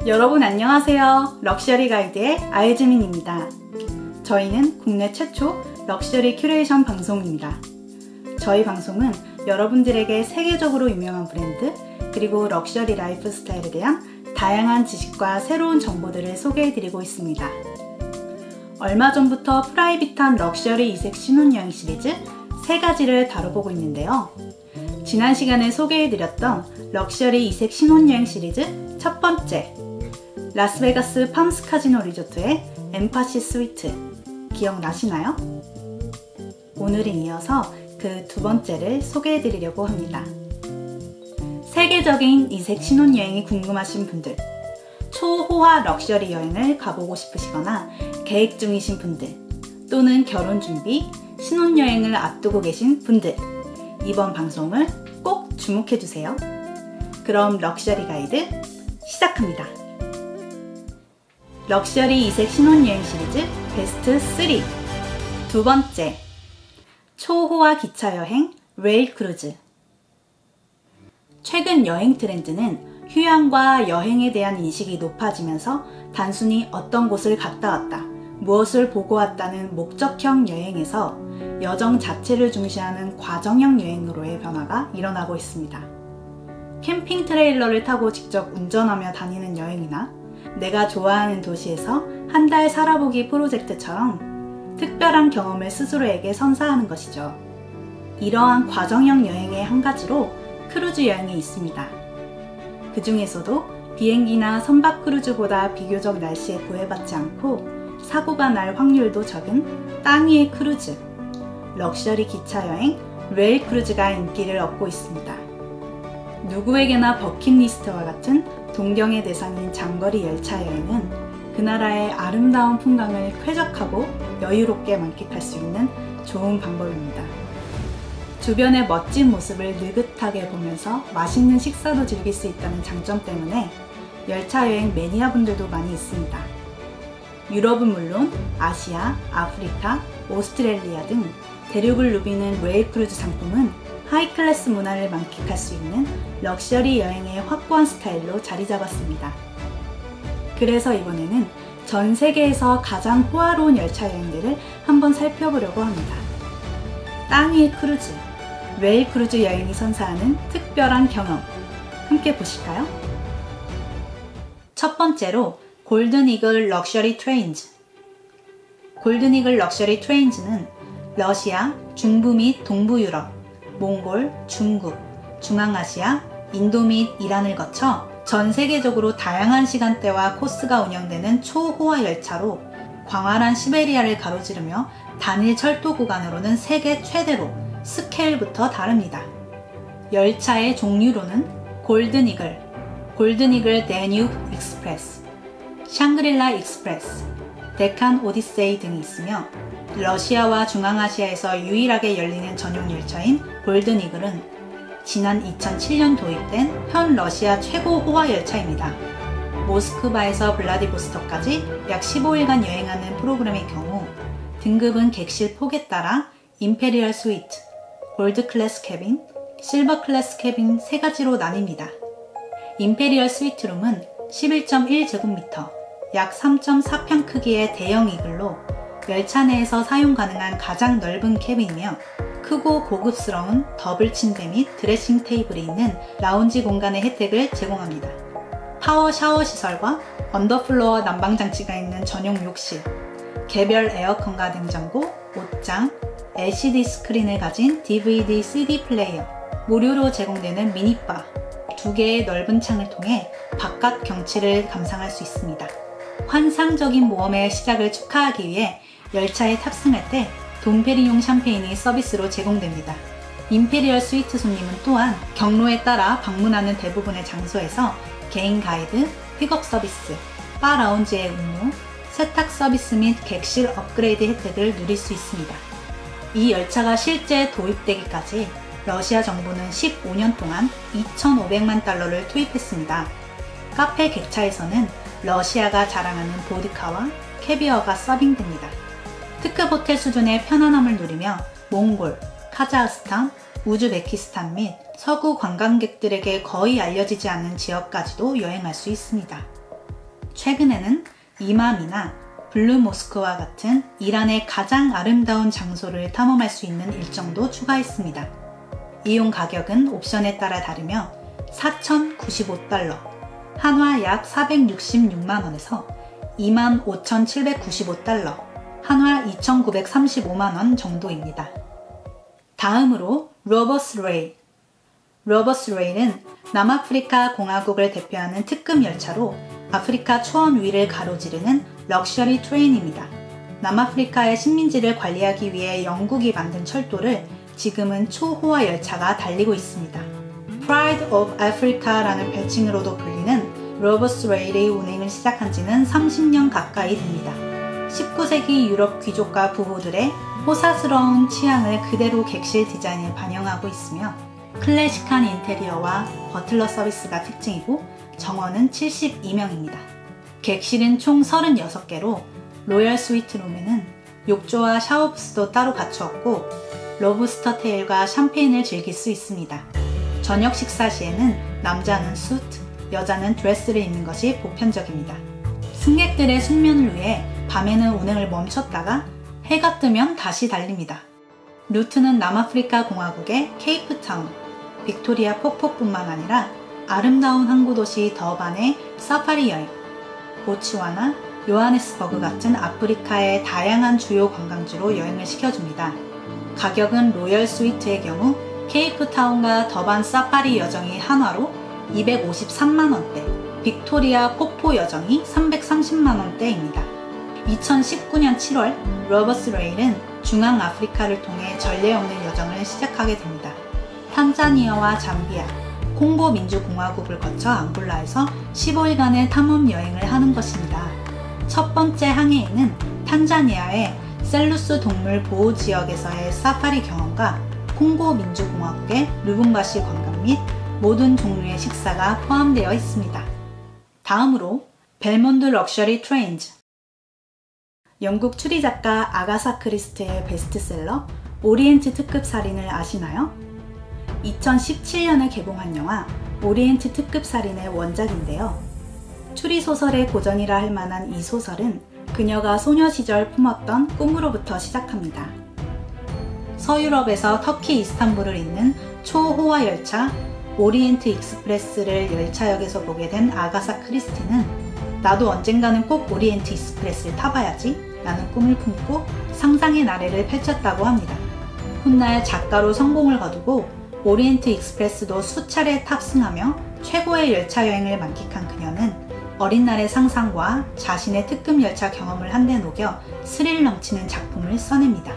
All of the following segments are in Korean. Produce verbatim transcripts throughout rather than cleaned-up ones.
여러분 안녕하세요. 럭셔리 가이드의 아이즈민입니다. 저희는 국내 최초 럭셔리 큐레이션 방송입니다. 저희 방송은 여러분들에게 세계적으로 유명한 브랜드 그리고 럭셔리 라이프 스타일에 대한 다양한 지식과 새로운 정보들을 소개해드리고 있습니다. 얼마 전부터 프라이빗한 럭셔리 이색 신혼여행 시리즈 세 가지를 다뤄보고 있는데요. 지난 시간에 소개해드렸던 럭셔리 이색 신혼여행 시리즈 첫 번째, 라스베가스 팜스 카지노 리조트의 엠파시 스위트 기억나시나요? 오늘은 이어서 그 두 번째를 소개해드리려고 합니다. 세계적인 이색 신혼여행이 궁금하신 분들, 초호화 럭셔리 여행을 가보고 싶으시거나 계획 중이신 분들, 또는 결혼 준비, 신혼여행을 앞두고 계신 분들, 이번 방송을 꼭 주목해주세요. 그럼 럭셔리 가이드 시작합니다. 럭셔리 이색 신혼여행 시리즈 베스트 삼. 두 번째, 초호화 기차여행 레일 크루즈. 최근 여행 트렌드는 휴양과 여행에 대한 인식이 높아지면서 단순히 어떤 곳을 갔다 왔다, 무엇을 보고 왔다는 목적형 여행에서 여정 자체를 중시하는 과정형 여행으로의 변화가 일어나고 있습니다. 캠핑 트레일러를 타고 직접 운전하며 다니는 여행이나 내가 좋아하는 도시에서 한 달 살아보기 프로젝트처럼 특별한 경험을 스스로에게 선사하는 것이죠. 이러한 과정형 여행의 한 가지로 크루즈 여행이 있습니다. 그 중에서도 비행기나 선박 크루즈보다 비교적 날씨에 구애받지 않고 사고가 날 확률도 적은 땅 위의 크루즈, 럭셔리 기차 여행 레일 크루즈가 인기를 얻고 있습니다. 누구에게나 버킷리스트와 같은 동경의 대상인 장거리 열차 여행은 그 나라의 아름다운 풍광을 쾌적하고 여유롭게 만끽할 수 있는 좋은 방법입니다. 주변의 멋진 모습을 느긋하게 보면서 맛있는 식사도 즐길 수 있다는 장점 때문에 열차 여행 매니아분들도 많이 있습니다. 유럽은 물론 아시아, 아프리카, 오스트레일리아 등 대륙을 누비는 레일 크루즈 상품은 하이클래스 문화를 만끽할 수 있는 럭셔리 여행의 확고한 스타일로 자리 잡았습니다. 그래서 이번에는 전 세계에서 가장 호화로운 열차 여행들을 한번 살펴보려고 합니다. 땅 위의 크루즈, 레일 크루즈 여행이 선사하는 특별한 경험, 함께 보실까요? 첫 번째로 골든 이글 럭셔리 트레인즈. 골든 이글 럭셔리 트레인즈는 러시아, 중부 및 동부 유럽, 몽골, 중국, 중앙아시아, 인도 및 이란을 거쳐 전 세계적으로 다양한 시간대와 코스가 운영되는 초호화 열차로 광활한 시베리아를 가로지르며 단일 철도 구간으로는 세계 최대로 스케일부터 다릅니다. 열차의 종류로는 골든 이글, 골든 이글 데뉴브 익스프레스, 샹그릴라 익스프레스, 데칸 오디세이 등이 있으며 러시아와 중앙아시아에서 유일하게 열리는 전용 열차인 골든 이글은 지난 이천칠 년 도입된 현 러시아 최고 호화 열차입니다. 모스크바에서 블라디보스토크까지 약 십오 일간 여행하는 프로그램의 경우 등급은 객실 폭에 따라 임페리얼 스위트, 골드 클래스 캐빈, 실버 클래스 캐빈 세 가지로 나뉩니다. 임페리얼 스위트룸은 십일 점 일 제곱미터, 약 삼 점 사 평 크기의 대형 이글로 열차 내에서 사용 가능한 가장 넓은 캐빈이며 크고 고급스러운 더블 침대 및 드레싱 테이블이 있는 라운지 공간의 혜택을 제공합니다. 파워 샤워 시설과 언더플로어 난방장치가 있는 전용 욕실, 개별 에어컨과 냉장고, 옷장, 엘시디 스크린을 가진 디브이디 씨디 플레이어, 무료로 제공되는 미니바, 두 개의 넓은 창을 통해 바깥 경치를 감상할 수 있습니다. 환상적인 모험의 시작을 축하하기 위해 열차에 탑승할 때 돈페리뇽 샴페인이 서비스로 제공됩니다. 임페리얼 스위트 손님은 또한 경로에 따라 방문하는 대부분의 장소에서 개인 가이드, 픽업 서비스, 바 라운지의 응모, 세탁 서비스 및 객실 업그레이드 혜택을 누릴 수 있습니다. 이 열차가 실제 도입되기까지 러시아 정부는 십오 년 동안 이천오백만 달러를 투입했습니다. 카페 객차에서는 러시아가 자랑하는 보드카와 캐비어가 서빙됩니다. 특급 호텔 수준의 편안함을 누리며 몽골, 카자흐스탄, 우즈베키스탄 및 서구 관광객들에게 거의 알려지지 않는 지역까지도 여행할 수 있습니다. 최근에는 이맘이나 블루 모스크와 같은 이란의 가장 아름다운 장소를 탐험할 수 있는 일정도 추가했습니다. 이용 가격은 옵션에 따라 다르며 사천구십오 달러, 한화 약 사백육십육만 원에서 이만 오천칠백구십오 달러, 한화 이천구백삼십오만 원 정도입니다. 다음으로 로버스 레일. 로버스 레일은 남아프리카 공화국을 대표하는 특급 열차로 아프리카 초원 위를 가로지르는 럭셔리 트레인입니다. 남아프리카의 식민지를 관리하기 위해 영국이 만든 철도를 지금은 초호화 열차가 달리고 있습니다. Pride of Africa라는 별칭으로도 불리는 로버스 레일의 운행을 시작한 지는 삼십 년 가까이 됩니다. 십구 세기 유럽 귀족과 부부들의 호사스러운 취향을 그대로 객실 디자인에 반영하고 있으며 클래식한 인테리어와 버틀러 서비스가 특징이고 정원은 칠십이 명입니다. 객실은 총 서른여섯 개로 로열 스위트룸에는 욕조와 샤워부스도 따로 갖추었고 로브스터 테일과 샴페인을 즐길 수 있습니다. 저녁 식사 시에는 남자는 수트, 여자는 드레스를 입는 것이 보편적입니다. 승객들의 숙면을 위해 밤에는 운행을 멈췄다가 해가 뜨면 다시 달립니다. 루트는 남아프리카 공화국의 케이프타운, 빅토리아 폭포뿐만 아니라 아름다운 항구 도시 더반의 사파리 여행, 보츠와나, 요하네스버그 같은 아프리카의 다양한 주요 관광지로 여행을 시켜줍니다. 가격은 로열 스위트의 경우 케이프타운과 더반 사파리 여정이 한화로 이백오십삼만 원대, 빅토리아 폭포 여정이 삼백삼십만 원대입니다. 이천십구 년 칠월 로버스 레일은 중앙아프리카를 통해 전례 없는 여정을 시작하게 됩니다. 탄자니아와 잠비아, 콩고 민주공화국을 거쳐 앙골라에서 십오 일간의 탐험 여행을 하는 것입니다. 첫 번째 항해에는 탄자니아의 셀루스 동물 보호 지역에서의 사파리 경험과 콩고 민주공화국의 르붐바시 관광 및 모든 종류의 식사가 포함되어 있습니다. 다음으로 벨몬드 럭셔리 트레인즈. 영국 추리작가 아가사 크리스티의 베스트셀러 오리엔트 특급 살인을 아시나요? 이천십칠 년에 개봉한 영화 오리엔트 특급 살인의 원작인데요. 추리소설의 고전이라 할 만한 이 소설은 그녀가 소녀 시절 품었던 꿈으로부터 시작합니다. 서유럽에서 터키 이스탄불을 잇는 초호화 열차 오리엔트 익스프레스를 열차역에서 보게 된 아가사 크리스티는 나도 언젠가는 꼭 오리엔트 익스프레스를 타봐야지 라는 꿈을 품고 상상의 나래를 펼쳤다고 합니다. 훗날 작가로 성공을 거두고 오리엔트 익스프레스도 수차례 탑승하며 최고의 열차 여행을 만끽한 그녀는 어린 날의 상상과 자신의 특급 열차 경험을 한데 녹여 스릴 넘치는 작품을 써냅니다.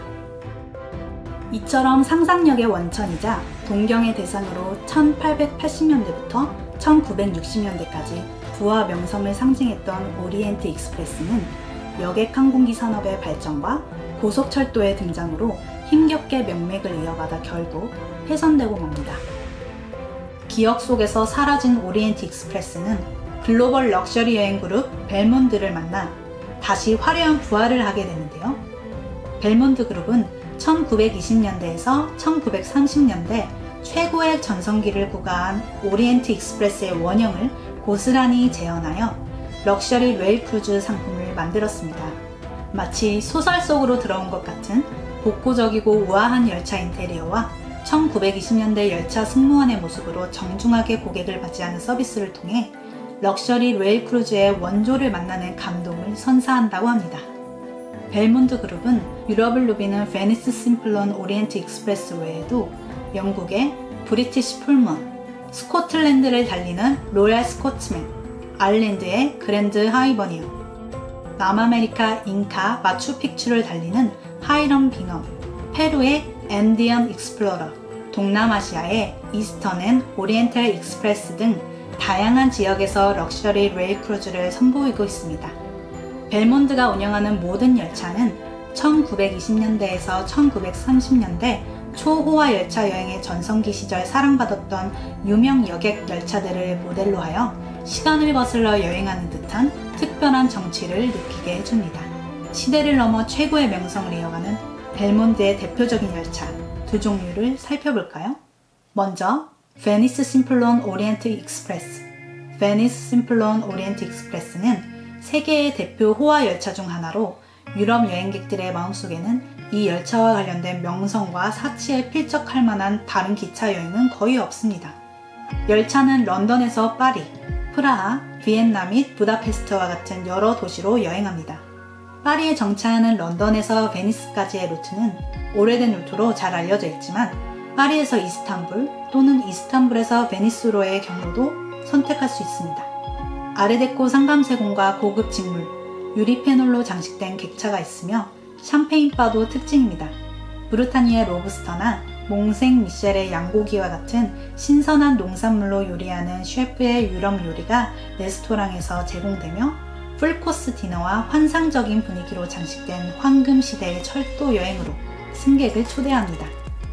이처럼 상상력의 원천이자 동경의 대상으로 천팔백팔십 년대부터 천구백육십 년대까지 부와 명성을 상징했던 오리엔트 익스프레스는 여객 항공기 산업의 발전과 고속철도의 등장으로 힘겹게 명맥을 이어가다 결국 훼손되고 맙니다. 기억 속에서 사라진 오리엔트 익스프레스는 글로벌 럭셔리 여행 그룹 벨몬드를 만나 다시 화려한 부활을 하게 되는데요. 벨몬드 그룹은 천구백이십 년대에서 천구백삼십 년대 최고의 전성기를 구가한 오리엔트 익스프레스의 원형을 고스란히 재현하여 럭셔리 레일 크루즈 상품을 만들었습니다. 마치 소설 속으로 들어온 것 같은 복고적이고 우아한 열차 인테리어와 천구백이십 년대 열차 승무원의 모습으로 정중하게 고객을 맞이하는 서비스를 통해 럭셔리 레일 크루즈의 원조를 만나는 감동을 선사한다고 합니다. 벨몬드 그룹은 유럽을 누비는 베니스 심플론 오리엔트 익스프레스 외에도 영국의 브리티시 풀먼, 스코틀랜드를 달리는 로얄 스코츠맨, 아일랜드의 그랜드 하이버니어, 남아메리카 잉카 마추픽추를 달리는 하이럼 빙엄, 페루의 앤디언 익스플로러, 동남아시아의 이스턴 앤 오리엔탈 익스프레스 등 다양한 지역에서 럭셔리 레일 크루즈를 선보이고 있습니다. 벨몬드가 운영하는 모든 열차는 천구백이십 년대에서 천구백삼십 년대 초호화 열차 여행의 전성기 시절 사랑받았던 유명 여객 열차들을 모델로 하여 시간을 거슬러 여행하는 듯한 특별한 정취를 느끼게 해줍니다. 시대를 넘어 최고의 명성을 이어가는 벨몬드의 대표적인 열차 두 종류를 살펴볼까요? 먼저 베니스 심플론 오리엔트 익스프레스. 베니스 심플론 오리엔트 익스프레스는 세계의 대표 호화 열차 중 하나로 유럽 여행객들의 마음속에는 이 열차와 관련된 명성과 사치에 필적할 만한 다른 기차 여행은 거의 없습니다. 열차는 런던에서 파리, 프라하, 비엔나 및 부다페스트와 같은 여러 도시로 여행합니다. 파리에 정차하는 런던에서 베니스까지의 루트는 오래된 루트로 잘 알려져 있지만 파리에서 이스탄불 또는 이스탄불에서 베니스로의 경로도 선택할 수 있습니다. 아르데코 상감세공과 고급 직물, 유리페놀로 장식된 객차가 있으며 샴페인바도 특징입니다. 브루타니의 로브스터나 몽생 미셸의 양고기와 같은 신선한 농산물로 요리하는 셰프의 유럽 요리가 레스토랑에서 제공되며 풀코스 디너와 환상적인 분위기로 장식된 황금시대의 철도 여행으로 승객을 초대합니다.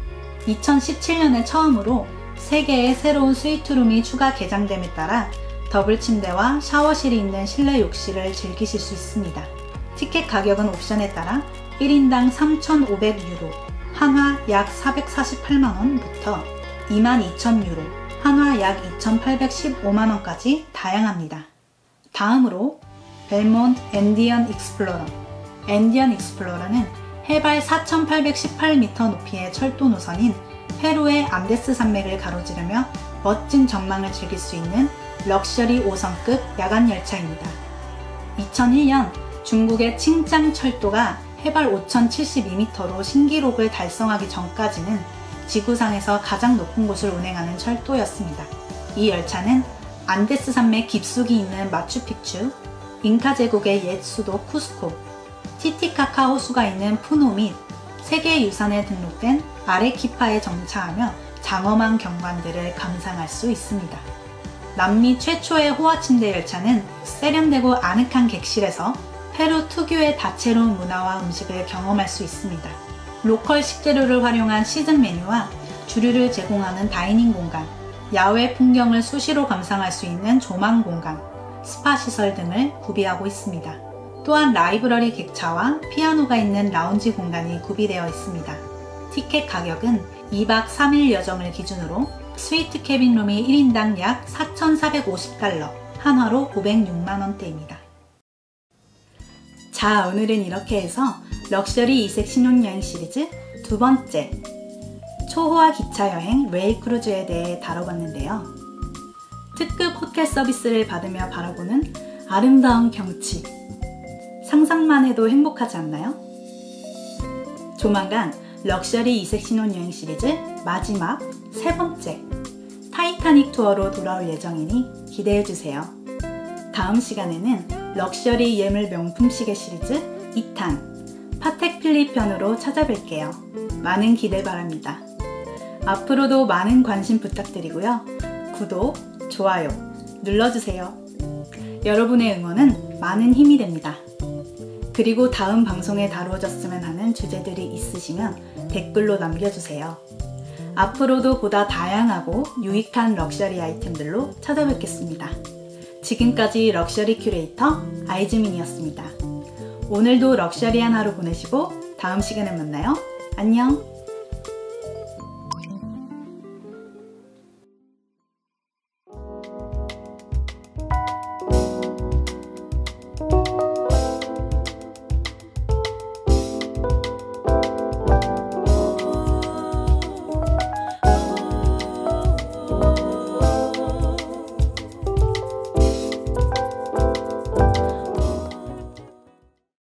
이천십칠 년에 처음으로 세 개의 새로운 스위트룸이 추가 개장됨에 따라 더블 침대와 샤워실이 있는 실내 욕실을 즐기실 수 있습니다. 티켓 가격은 옵션에 따라 일 인당 삼천오백 유로, 한화 약 사백사십팔만 원부터 이만 이천 유로, 한화 약 이천팔백십오만 원까지 다양합니다. 다음으로 벨몬트 엔디언 익스플로러. 엔디언 익스플로러는 해발 사천팔백십팔 미터 높이의 철도 노선인 페루의 안데스 산맥을 가로지르며 멋진 전망을 즐길 수 있는 럭셔리 오 성급 야간 열차입니다. 이천일 년 중국의 칭짱 철도가 해발 오천칠십이 미터로 신기록을 달성하기 전까지는 지구상에서 가장 높은 곳을 운행하는 철도였습니다. 이 열차는 안데스 산맥 깊숙이 있는 마추픽추, 잉카 제국의 옛 수도 쿠스코, 티티카카 호수가 있는 푸노 및 세계유산에 등록된 아레키파에 정차하며 장엄한 경관들을 감상할 수 있습니다. 남미 최초의 호화침대 열차는 세련되고 아늑한 객실에서 페루 특유의 다채로운 문화와 음식을 경험할 수 있습니다. 로컬 식재료를 활용한 시즌 메뉴와 주류를 제공하는 다이닝 공간, 야외 풍경을 수시로 감상할 수 있는 조망 공간, 스파 시설 등을 구비하고 있습니다. 또한 라이브러리 객차와 피아노가 있는 라운지 공간이 구비되어 있습니다. 티켓 가격은 이 박 삼 일 여정을 기준으로 스위트 캐빈룸이 일 인당 약 사천사백오십 달러, 한화로 오백육만 원대입니다. 자, 오늘은 이렇게 해서 럭셔리 이색 신혼여행 시리즈 두 번째 초호화 기차 여행 레일 크루즈에 대해 다뤄봤는데요. 특급 호텔 서비스를 받으며 바라보는 아름다운 경치, 상상만 해도 행복하지 않나요? 조만간 럭셔리 이색 신혼여행 시리즈 마지막 세 번째 타이타닉 투어로 돌아올 예정이니 기대해주세요. 다음 시간에는 럭셔리 예물 명품 시계 시리즈 이 탄 파텍 필립 편으로 찾아뵐게요. 많은 기대 바랍니다. 앞으로도 많은 관심 부탁드리고요. 구독, 좋아요 눌러주세요. 여러분의 응원은 많은 힘이 됩니다. 그리고 다음 방송에 다루어졌으면 하는 주제들이 있으시면 댓글로 남겨주세요. 앞으로도 보다 다양하고 유익한 럭셔리 아이템들로 찾아뵙겠습니다. 지금까지 럭셔리 큐레이터 아이즈민이었습니다. 오늘도 럭셔리한 하루 보내시고 다음 시간에 만나요. 안녕!